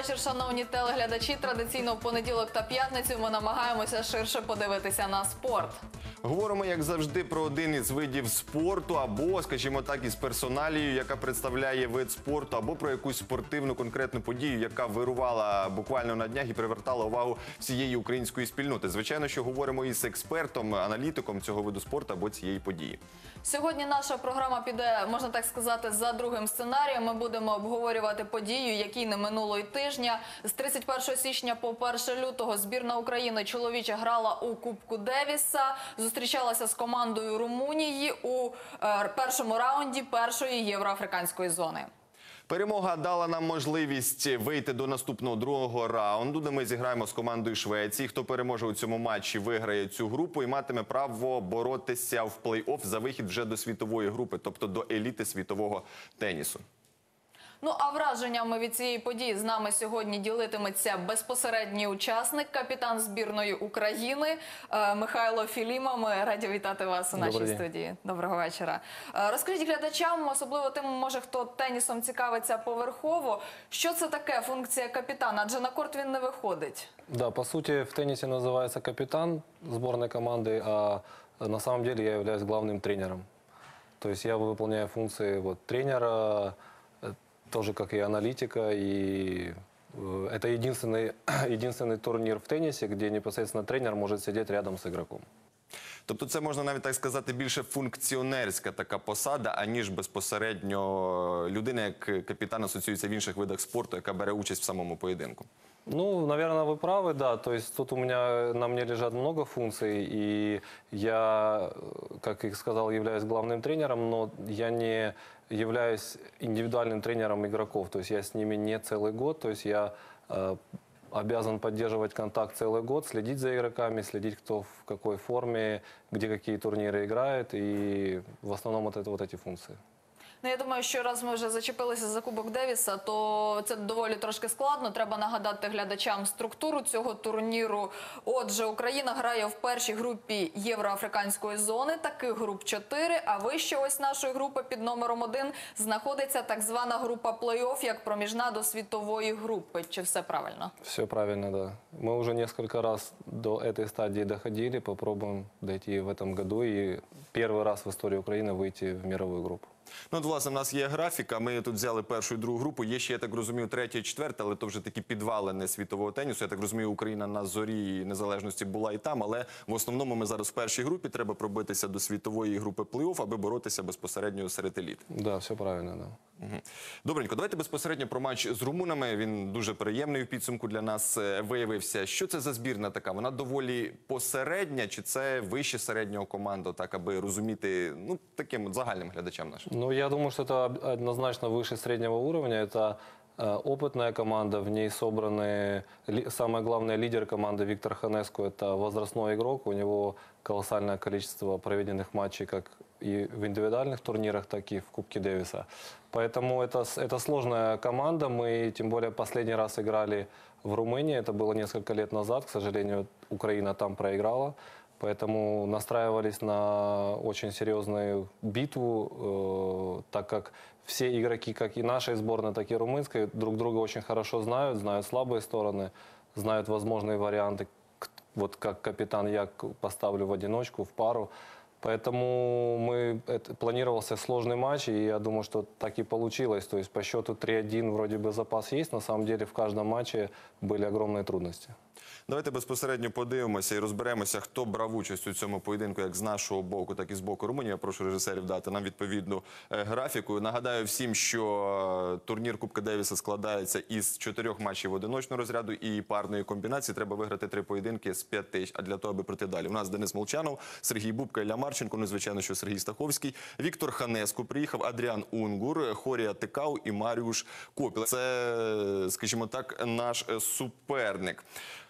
вечір, шановні телеглядачі. Традиційно в понеділок та п'ятницю ми намагаємося ширше подивитися на спорт. Говоримо, як завжди, про один із видів спорту, або, скажімо так, із персоналією, яка представляє вид спорту, або про якусь спортивну конкретну подію, яка вирувала буквально на днях і привертала увагу всієї української спільноти. Звичайно, що говоримо із експертом, аналітиком цього виду спорту або цієї події. Сьогодні наша програма піде, можна так сказати, за другим сценарієм. Ми будемо обговорювати подію, які не минулого тижня. З 31 січня по 1 лютого збірна України чоловіча грала у Кубку Девіса. Зустрічалася з командою Румунії у першому раунді першої євроафриканської зони. Перемога дала нам можливість вийти до наступного другого раунду, де ми зіграємо з командою Швеції. Хто переможе у цьому матчі, виграє цю групу і матиме право боротися в плей-офф за вихід вже до світової групи, тобто до еліти світового тенісу. Ну, а враженнями від цієї події з нами сьогодні ділитиметься безпосередній учасник, капітан збірної України Михайло Філімов. Ми раді вітати вас у нашій студії. Доброго вечора. Розкажіть глядачам, особливо тим, може, хто тенісом цікавиться поверхово, що це таке функція капітана, адже на корт він не виходить. Да, по сути, в теннисе называется капитан сборной команды, а на самом деле я являюсь главным тренером. То есть я выполняю функции тренера, тоже как и аналитика, и это единственный турнир в теннисе, где непосредственно тренер может сидеть рядом с игроком. Тобто це, можна навіть так сказати, більше функціонерська така посада, аніж безпосередньо людина, як капітан, асоціюється в інших видах спорту, яка бере участь в самому поєдинку. Ну, наверное, вы правы, да. То есть тут на мне лежат много функций, и я, как и сказал, являюсь главным тренером, но я не являюсь индивидуальным тренером игроков. То есть я с ними не целый год, то есть я обязан поддерживать контакт целый год, следить за игроками, следить, кто в какой форме, где какие турниры играют, и в основном это вот эти функции. Ну, я думаю, що раз ми вже зачепилися за Кубок Девіса, то це доволі трошки складно. Треба нагадати глядачам структуру цього турніру. Отже, Україна грає в першій групі євроафриканської зони, таких груп 4, а вище ось нашої групи під номером 1 знаходиться так звана група плей-офф, як проміжна до світової групи. Чи все правильно? Все правильно, да. Мы уже несколько раз до этой стадии доходили, попробуем дойти в этом году и первый раз в истории Украины выйти в мировую группу. Ну, от, власне, в нас є графіка, ми тут взяли першу і другу групу, є ще, я так розумію, третя і четверта, але то вже такі підвалини світового тенісу. Я так розумію, Україна на зорі незалежності була і там, але в основному ми зараз в першій групі, треба пробитися до світової групи плей-офф, аби боротися безпосередньо серед еліт. Да, все правильно, да. Добренько, давайте безпосередньо про матч з румунами, він дуже приємний у підсумку для нас виявився. Що це за збірна така? Вона доволі посередня, чи це вище середнього команда, так, аби розуміти, ну, таким загальним глядачам нашим? Ну, я думаю, что это однозначно выше среднего уровня. Это опытная команда, в ней собраны, самое главное, лидер команды Виктор Ханеску, это возрастной игрок, у него колоссальное количество проведенных матчей как и в индивидуальных турнирах, так и в Кубке Дэвиса. Поэтому это сложная команда, мы тем более последний раз играли в Румынии, это было несколько лет назад, к сожалению, Украина там проиграла. Поэтому настраивались на очень серьезную битву, так как все игроки, как и нашей сборной, так и румынской, друг друга очень хорошо знают, знают слабые стороны, знают возможные варианты. Вот как капитан я поставлю в одиночку, в пару. Поэтому планировался сложный матч, и я думаю, что так и получилось. То есть по счету 3-1 вроде бы запас есть, на самом деле в каждом матче были огромные трудности. Давайте безпосередньо подивимося і розберемося, хто брав участь у цьому поєдинку як з нашого боку, так і з боку Румунії. Я прошу режисерів дати нам відповідну графіку. Нагадаю всім, що турнір Кубка Девіса складається із 4 матчів одиночного розряду і парної комбінації. Треба виграти 3 поєдинки з 5, а для того, аби пройти далі. У нас Денис Молчанов, Сергій Бубка, Ілля Марченко, ну, звичайно, що Сергій Стаховський, Віктор Ханеску приїхав, Адріан Унгур, Хорія Тикау і Маріуш Копіл. Це, скажімо так, наш суперник.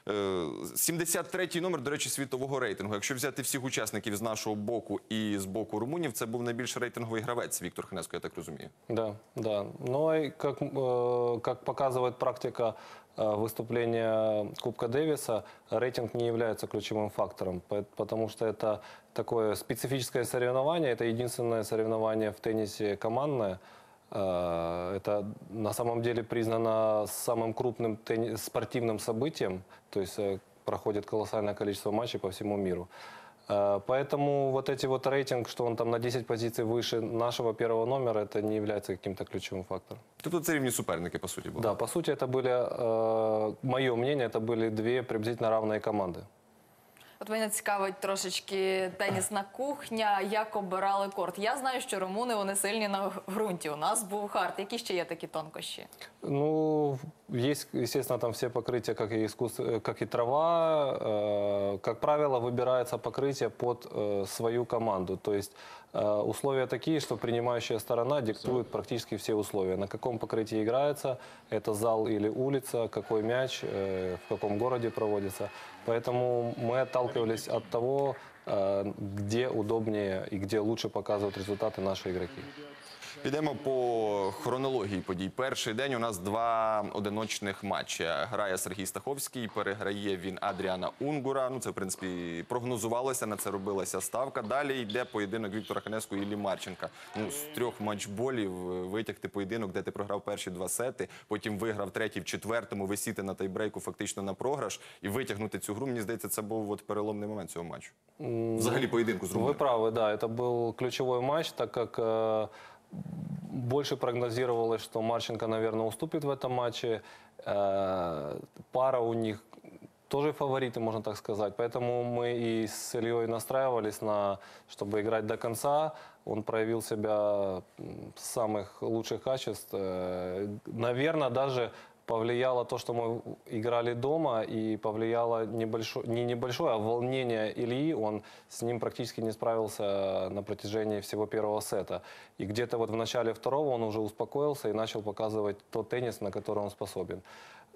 73-й номер, до речі, світового рейтингу. Якщо взяти всіх учасників з нашого боку і з боку румунів, це був найбільш рейтинговий гравець Віктор Ханеско, я так розумію. Да, да. Но как показывает практика выступления Кубка Дэвиса, рейтинг не является ключевым фактором, потому что это такое специфическое соревнование, это единственное соревнование в теннисе командное, Это на самом деле признано самым крупным спортивным событием, то есть проходит колоссальное количество матчей по всему миру. Поэтому вот эти вот рейтинг, что он там на 10 позиций выше нашего первого номера, это не является каким-то ключевым фактором. Тобто це рівні суперники, по суті, були? Да, по сути, это были, мое мнение, это были две приблизительно равные команды. От мене цікавить трошечки тенісна кухня, як обирали корт. Я знаю, що румуни, вони сильні на ґрунті. У нас був хард. Які ще є такі тонкощі? Ну, есть, естественно, там все покрытия, как и трава. Как правило, выбирается покрытие под свою команду. То есть условия такие, что принимающая сторона диктует практически все условия. На каком покрытии играется, это зал или улица, какой мяч, в каком городе проводится. Поэтому мы отталкивались от того, где удобнее и где лучше показывают результаты наши игроки. Підемо по хронології подій. Перший день у нас два одиночних матчі. Грає Сергій Стаховський, переграє він Адріана Унгура. Ну, це, в принципі, прогнозувалося, на це робилася ставка. Далі йде поєдинок Віктора Ханеску і Іллі Марченка. Ну, з 3 матчболів витягти поєдинок, де ти програв перші 2 сети, потім виграв третій, в 4-му, висіти на тайбрейку фактично на програш і витягнути цю гру. Мені здається, це був от переломний момент цього матчу. Взагалі поєдинку з Вы румунами. правы, да, это был ключевой матч, так как больше прогнозировалось, что Марченко, наверное, уступит в этом матче. Пара у них тоже фавориты, можно так сказать. Поэтому мы и с Ильей настраивались на, чтобы играть до конца. Он проявил себя с самых лучших качеств. Наверное, даже повлияло то, что мы играли дома, и повлияло не небольшое, а волнение Ильи. Он с ним практически не справился на протяжении всего первого сета. И где-то вот в начале второго он уже успокоился и начал показывать тот теннис, на который он способен.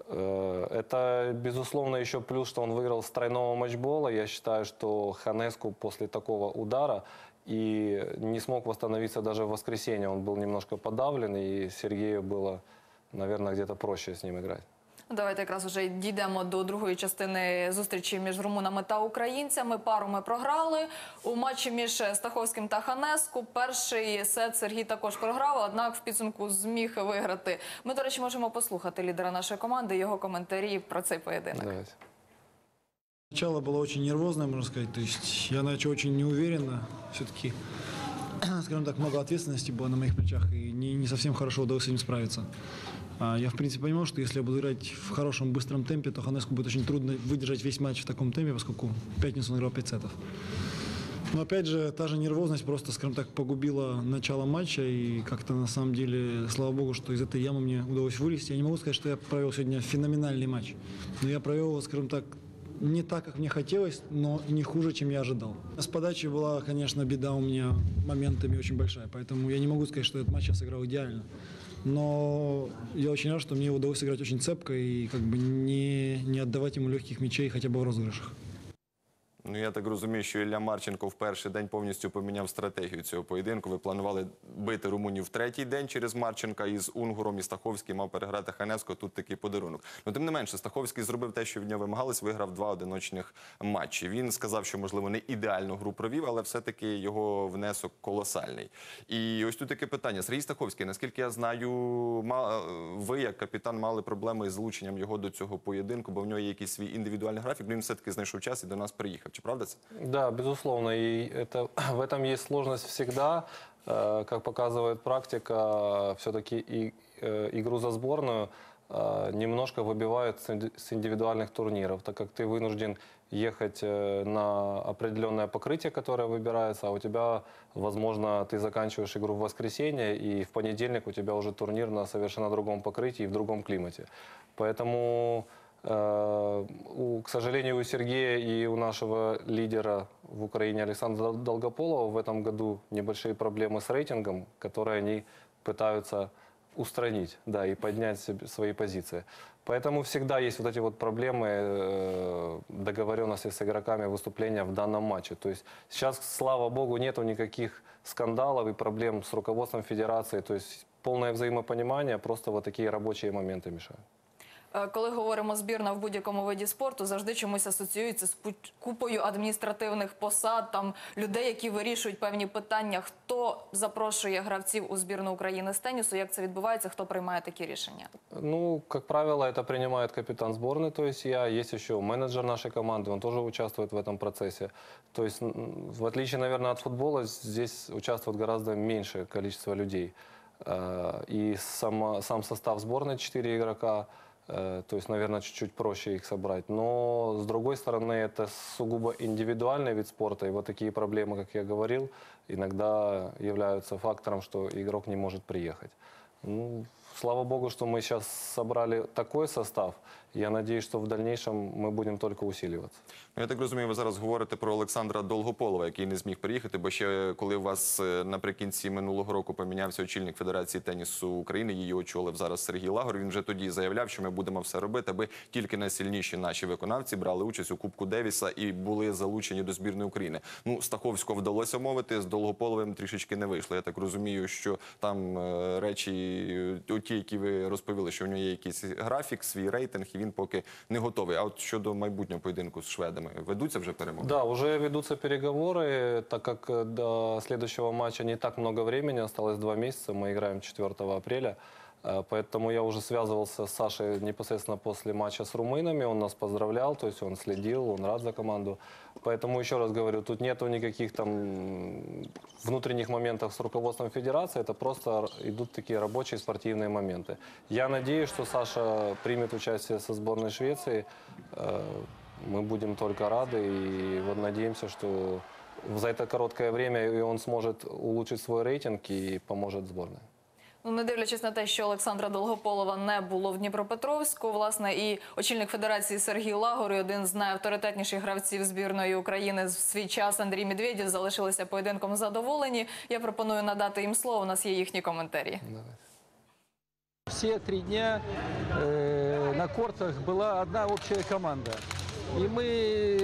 Это, безусловно, еще плюс, что он выиграл с тройного матчбола. Я считаю, что Ханеску после такого удара и не смог восстановиться даже в воскресенье. Он был немножко подавлен, и Сергею было, наверное, где-то проще с ним играть. Давайте якраз вже й дійдемо до другої частини зустрічі між румунами та українцями. Пару ми програли. У матчі між Стаховським та Ханеску перший сет Сергій також програв, однак в підсумку зміг виграти. Ми, до речі, можемо послухати лідера нашої команди, його коментарі про цей поєдинок. Давайте. Начало было очень нервозное, можно сказать. То есть я начал очень неуверенно. Все-таки, скажем так, много ответственности было на моих плечах, и не совсем хорошо удалось с этим справиться. Я, в принципе, понимал, что если я буду играть в хорошем, быстром темпе, то Ханеску будет очень трудно выдержать весь матч в таком темпе, поскольку в пятницу он играл 5 сетов. Но, опять же, та же нервозность просто, скажем так, погубила начало матча, и как-то, на самом деле, слава богу, что из этой ямы мне удалось вылезти. Я не могу сказать, что я провел сегодня феноменальный матч, но я провел его, скажем так, не так, как мне хотелось, но и не хуже, чем я ожидал. С подачей была, конечно, беда у меня моментами очень большая, поэтому я не могу сказать, что этот матч я сыграл идеально. Но я очень рад, что мне удалось сыграть очень цепко и как бы не отдавать ему легких мячей хотя бы в розыгрышах. Ну, я так розумію, що Ілля Марченко в перший день повністю поміняв стратегію цього поєдинку. Ви планували бити румунів в третій день через Марченка із Унгуром, і Стаховський мав переграти Ханеску. Тут такий подарунок. Ну, тим не менше, Стаховський зробив те, що від нього вимагалось, виграв 2 одиночних матчі. Він сказав, що, можливо, не ідеальну гру провів, але все-таки його внесок колосальний. І ось тут таке питання. Сергій Стаховський, наскільки я знаю, ви, як капітан, мали проблеми з залученням його до цього поєдинку, бо в нього є якийсь свій індивідуальний графік, він все-таки знайшов час і до нас приїхав. Чи правда це? Да, безусловно, и в этом есть сложность всегда. Как показывает практика, все-таки игру за сборную немножко выбивают с индивидуальных турниров, так как ты вынужден ехать на определенное покрытие, которое выбирается, а у тебя, возможно, ты заканчиваешь игру в воскресенье, и в понедельник у тебя уже турнир на совершенно другом покрытии и в другом климате. Поэтому, к сожалению, у Сергея и у нашего лидера в Украине Александра Долгополова в этом году небольшие проблемы с рейтингом, которые они пытаются устранить, да, и поднять свои позиции. Поэтому всегда есть вот эти вот проблемы договоренности с игроками выступления в данном матче. То есть сейчас, слава богу, нету никаких скандалов и проблем с руководством федерации. То есть полное взаимопонимание, просто вот такие рабочие моменты мешают. Коли говоримо збірна в будь-якому виді спорту, завжди чомусь асоціюється з купою адміністративних посад, там людей, які вирішують певні питання. Хто запрошує гравців у збірну України з тенісу? Як це відбувається? Хто приймає такі рішення? Ну, как правило, это принимает капитан сборной, то есть я. Есть еще менеджер нашей команды, он тоже участвует в этом процессе. То есть, в отличие, наверное, от футбола, здесь участвует гораздо меньшее количество людей. И сам состав сборной 4 игрока, то есть, наверное, чуть-чуть проще их собрать. Но, с другой стороны, это сугубо индивидуальный вид спорта. И вот такие проблемы, как я говорил, иногда являются фактором, что игрок не может приехать. Ну, слава богу, что мы сейчас собрали такой состав. Я надеюсь, что в дальнейшем мы будем только усиливаться. Ну, я так розумію, ви зараз говорите про Олександра Долгополова, який не зміг приїхати, бо ще коли у вас наприкінці минулого року помінявся очільник Федерації тенісу України, її очолив зараз Сергій Лагор, він вже тоді заявляв, що ми будемо все робити, аби тільки найсильніші наші виконавці брали участь у Кубку Девіса і були залучені до збірної України. Ну, Стаховського вдалося мовити, з Долгополовим трішечки не вийшло. Я так розумію, що там речі, ті, які ви розповіли, що в нього є якийсь графік, свій рейтинг, і він поки не готовий. А от щодо майбутнього поєдинку з шведами, ведуться вже перемовини? Да, уже ведутся переговоры, так как до следующего матча не так много времени, осталось 2 месяца, мы играем 4 апреля. Поэтому я уже связывался с Сашей непосредственно после матча с румынами, он нас поздравлял, то есть он следил, он рад за команду. Поэтому, еще раз говорю, тут нету никаких там внутренних моментов с руководством федерации, это просто идут такие рабочие спортивные моменты. Я надеюсь, что Саша примет участие со сборной Швеции, мы будем только рады и вот надеемся, что за это короткое время и он сможет улучшить свой рейтинг и поможет сборной. Ну, не дивлячись на те, що Олександра Долгополова не було в Дніпропетровську, власне, і очільник Федерації Сергій Лагор, і один з найавторитетніших гравців збірної України в свій час Андрій Медведєв залишилися поєдинком задоволені. Я пропоную надати їм слово, у нас є їхні коментарі. Все 3 дня на кортах была одна общая команда. И мы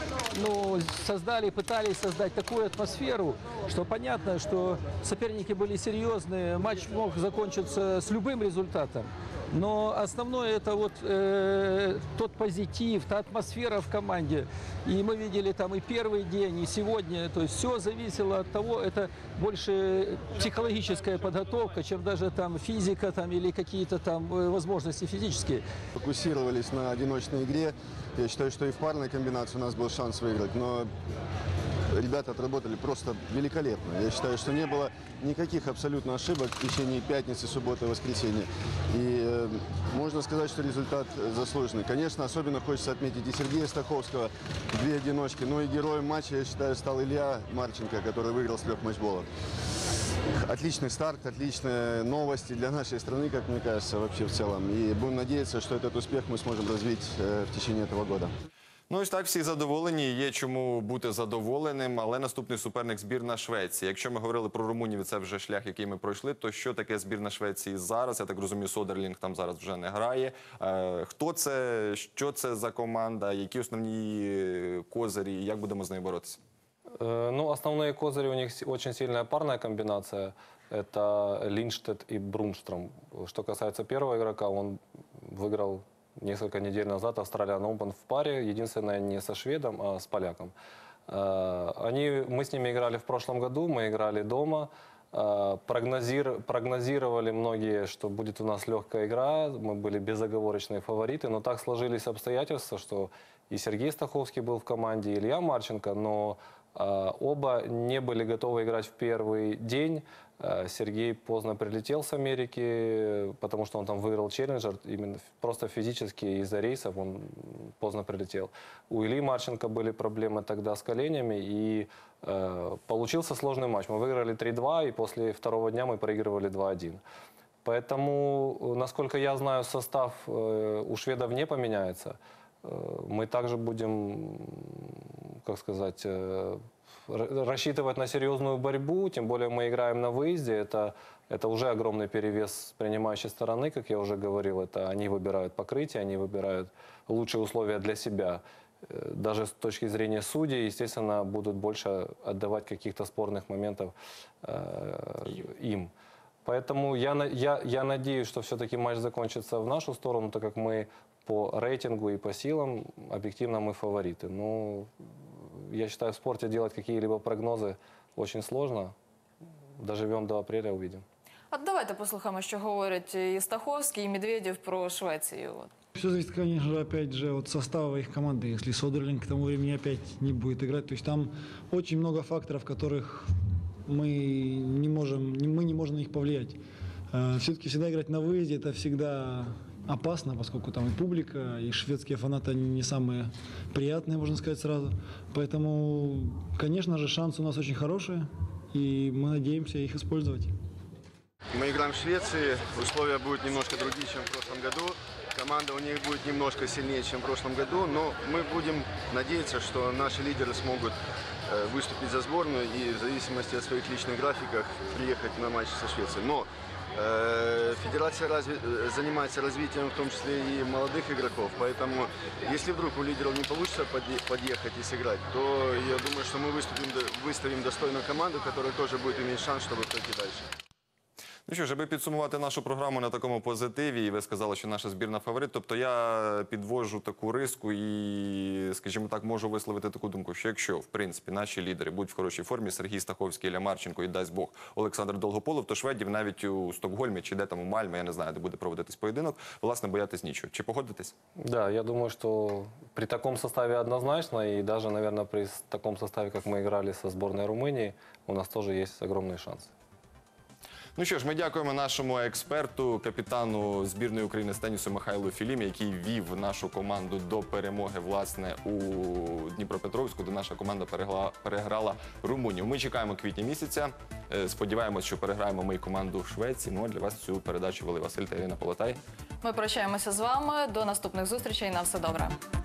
пытались создать такую атмосферу, что понятно, что соперники были серьезные, матч мог закончиться с любым результатом. Но основное это вот тот позитив, та атмосфера в команде. И мы видели там и первый день, и сегодня. То есть все зависело от того, это больше психологическая подготовка, чем даже там физика там, или какие-то там возможности физические. Фокусировались на одиночной игре. Я считаю, что и в парной комбинации у нас был шанс выиграть. Но ребята отработали просто великолепно. Я считаю, что не было никаких абсолютно ошибок в течение пятницы, субботы и воскресенья. И можно сказать, что результат заслуженный. Конечно, особенно хочется отметить и Сергея Стаховского, 2 одиночки. Но и героем матча, я считаю, стал Илья Марченко, который выиграл с 3 матчболов. Отличный старт, отличные новости для нашей страны, как мне кажется, вообще в целом. И будем надеяться, что этот успех мы сможем развить в течение этого года. Ну, ось так, всі задоволені, є чому бути задоволеним, але наступний суперник – збірна Швеції. Якщо ми говорили про Румунію, це вже шлях, який ми пройшли, то що таке збірна Швеції зараз? Я так розумію, Содерлінг там зараз вже не грає. Хто це, що це за команда, які основні козирі, як будемо з нею боротися? Ну, основные козыри у них очень сильная парная комбинация. Это Линштедт и Брунстром. Что касается первого игрока, он выиграл несколько недель назад Australian Open в паре. Единственное, не со шведом, а с поляком. Мы с ними играли в прошлом году, мы играли дома. Прогнозировали многие, что будет у нас легкая игра. Мы были безоговорочные фавориты. Но так сложились обстоятельства, что и Сергей Стаховский был в команде, и Илья Марченко, но оба не были готовы играть в первый день. Сергей поздно прилетел с Америки, потому что он там выиграл челленджер. Именно просто физически из-за рейсов он поздно прилетел. У Ильи Марченко были проблемы тогда с коленями, и получился сложный матч. Мы выиграли 3-2, и после второго дня мы проигрывали 2-1. Поэтому, насколько я знаю, состав у шведов не поменяется. Мы также будем, как сказать, рассчитывать на серьезную борьбу, тем более мы играем на выезде. Это уже огромный перевес принимающей стороны, как я уже говорил. Это они выбирают покрытие, они выбирают лучшие условия для себя. Даже с точки зрения судей, естественно, будут больше отдавать каких-то спорных моментов им. Поэтому я надеюсь, что все-таки матч закончится в нашу сторону, так как мы по рейтингу и по силам объективно мы фавориты. Но я считаю, в спорте делать какие-либо прогнозы очень сложно. Доживем до апреля, увидим. А давайте послухаємо, що говорять і Стаховський, і Медведєв про Швецію. От. Все зависит, конечно же, опять же, от состава их команды. Если Содерлинг к тому времени опять не будет играть, то есть там очень много факторов, которых мы не можем на них повлиять. Все-таки всегда играть на выезде – это всегда опасно, поскольку там и публика, и шведские фанаты они не самые приятные, можно сказать сразу. Поэтому, конечно же, шансы у нас очень хорошие, и мы надеемся их использовать. Мы играем в Швеции, условия будут немножко другие, чем в прошлом году. Команда у них будет немножко сильнее, чем в прошлом году, но мы будем надеяться, что наши лидеры смогут выступить за сборную и в зависимости от своих личных графиков приехать на матч со Швецией. Но федерация занимается развитием в том числе и молодых игроков, поэтому если вдруг у лидеров не получится подъехать и сыграть, то я думаю, что мы выставим достойную команду, которая тоже будет иметь шанс, чтобы пройти дальше. Ну що ж, аби підсумувати нашу програму на такому позитиві, і ви сказали, що наша збірна фаворит, тобто я підвожу таку риску і, скажімо так, можу висловити таку думку, що якщо, в принципі, наші лідери будуть в хорошій формі, Сергій Стаховський, Ілля Марченко і, дасть Бог, Олександр Долгополов, то шведів навіть у Стокгольмі чи де там у Мальмі, я не знаю, де буде проводитись поєдинок, власне, боятись нічого. Чи погодитесь? Да, я думаю, что при таком составе однозначно, и даже, наверное, при таком составе, как мы играли со сборной Румынии, у нас тоже есть огромные шансы. Ну що ж, ми дякуємо нашому експерту, капітану збірної України з тенісу Михайлу Філімі, який вів нашу команду до перемоги, власне, у Дніпропетровську, де наша команда переграла Румунію. Ми чекаємо квітня місяця. Сподіваємось, що переграємо ми і команду Швеції. Ну а для вас цю передачу вели Василь та Ірина Полотай. Ми прощаємося з вами. До наступних зустрічей. На все добре.